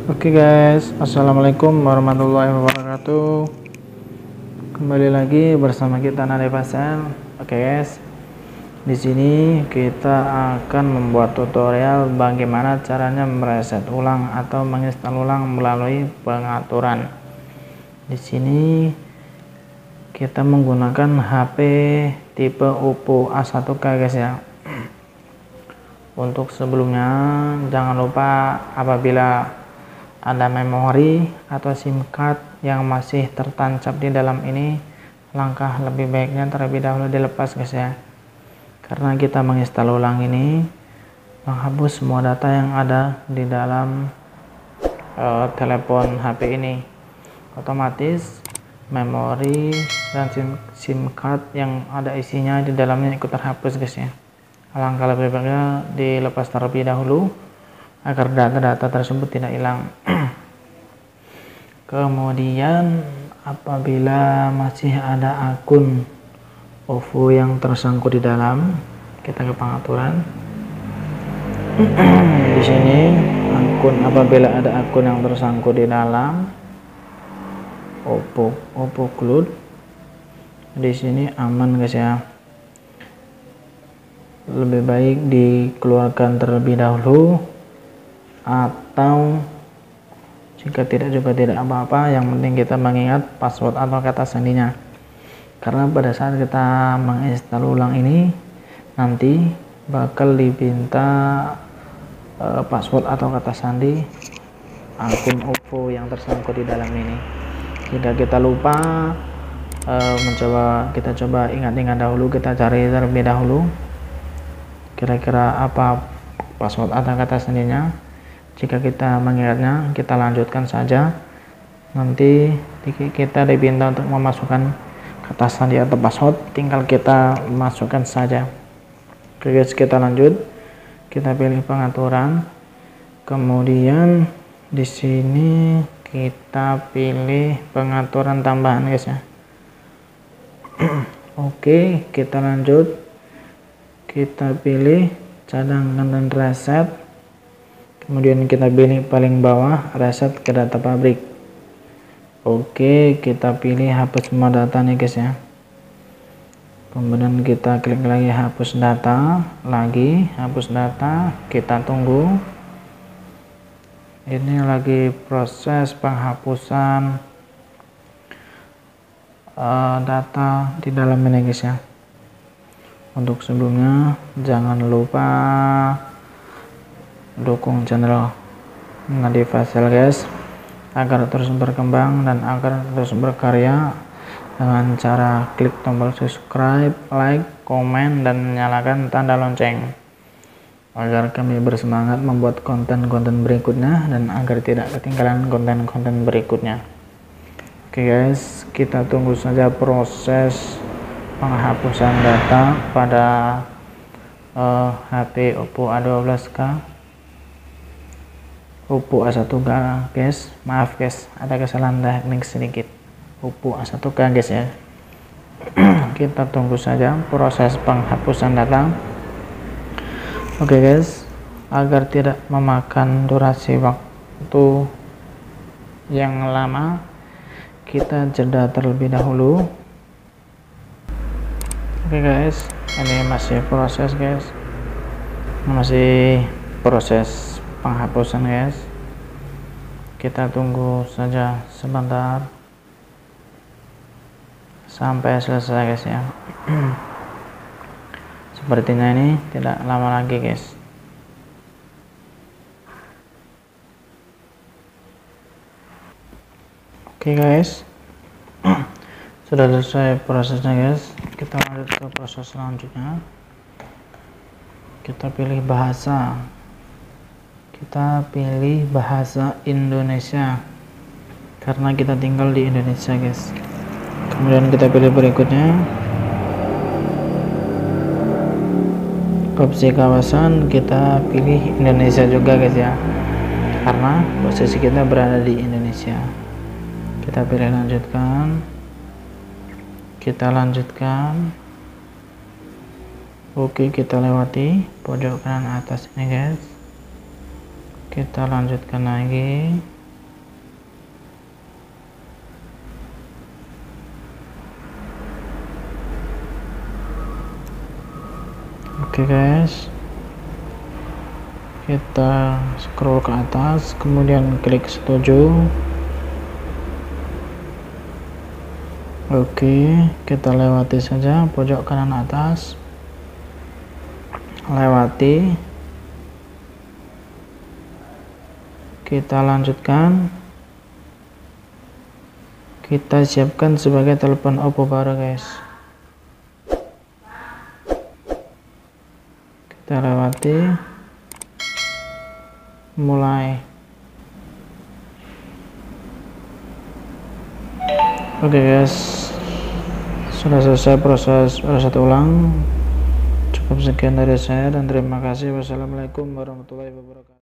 Oke guys, assalamualaikum warahmatullahi wabarakatuh. Kembali lagi bersama kita Nade Pasel. Oke guys, di sini kita akan membuat tutorial bagaimana caranya mereset ulang atau menginstal ulang melalui pengaturan. Di sini kita menggunakan HP tipe Oppo A1K guys ya. Untuk sebelumnya jangan lupa apabila ada memori atau SIM card yang masih tertancap di dalam ini, langkah lebih baiknya terlebih dahulu dilepas guys ya, karena kita menginstal ulang ini menghapus semua data yang ada di dalam telepon HP ini. Otomatis memori dan SIM card yang ada isinya di dalamnya ikut terhapus guys ya. Alangkah lebih baiknya dilepas terlebih dahulu agar data-data tersebut tidak hilang. Kemudian apabila masih ada akun OVO yang tersangkut di dalam, kita ke pengaturan. Di sini apabila ada akun yang tersangkut di dalam OVO Cloud, di sini aman guys ya. Lebih baik dikeluarkan terlebih dahulu, atau jika tidak juga tidak apa-apa, yang penting kita mengingat password atau kata sandinya, karena pada saat kita menginstal ulang ini nanti bakal diminta password atau kata sandi akun OVO yang tersangkut di dalam ini. Jika kita lupa kita coba ingat-ingat dahulu, kita cari terlebih dahulu kira-kira apa password atau kata sandinya. Jika kita mengingatnya, kita lanjutkan saja. Nanti kita diminta untuk memasukkan kata sandi atau password, tinggal kita masukkan saja. Oke guys, kita lanjut. Kita pilih pengaturan. Kemudian di sini kita pilih pengaturan tambahan guys ya. Oke, kita lanjut. Kita pilih cadangan dan reset. Kemudian kita pilih paling bawah reset ke data pabrik. Oke, kita pilih hapus semua data nih guys ya. Kemudian kita klik lagi hapus data, hapus data, kita tunggu. Ini lagi proses penghapusan data di dalam ini guys ya. Untuk sebelumnya jangan lupa dukung channel Nade Pasel guys, agar terus berkembang dan agar terus berkarya dengan cara klik tombol subscribe, like, komen, dan nyalakan tanda lonceng agar kami bersemangat membuat konten-konten berikutnya dan agar tidak ketinggalan konten-konten berikutnya. Oke guys, kita tunggu saja proses penghapusan data pada HP Oppo A12K, Oppo A1K guys. Maaf guys, ada kesalahan teknik sedikit. Oppo A1K guys ya. Kita tunggu saja proses penghapusan data. Oke guys, agar tidak memakan durasi waktu yang lama, kita jeda terlebih dahulu. Oke guys, ini masih proses guys, masih proses penghapusan guys. Kita tunggu saja sebentar sampai selesai guys ya. Sepertinya ini tidak lama lagi guys. Oke guys, sudah selesai prosesnya guys. Kita lanjut ke proses selanjutnya. Kita pilih bahasa, Indonesia karena kita tinggal di Indonesia guys. Kemudian kita pilih berikutnya opsi kawasan, kita pilih Indonesia juga guys ya, karena posisi kita berada di Indonesia. Kita pilih lanjutkan. Kita lanjutkan. Oke, kita lewati pojok kanan atas ini guys. Kita lanjutkan lagi. Oke guys, kita scroll ke atas, kemudian klik setuju. Oke, kita lewati saja pojok kanan atas, lewati, kita lanjutkan, kita siapkan sebagai telepon Oppo baru guys. Kita lewati, mulai. Oke guys, sudah selesai proses ulang. Cukup sekian dari saya dan terima kasih. Wassalamualaikum warahmatullahi wabarakatuh.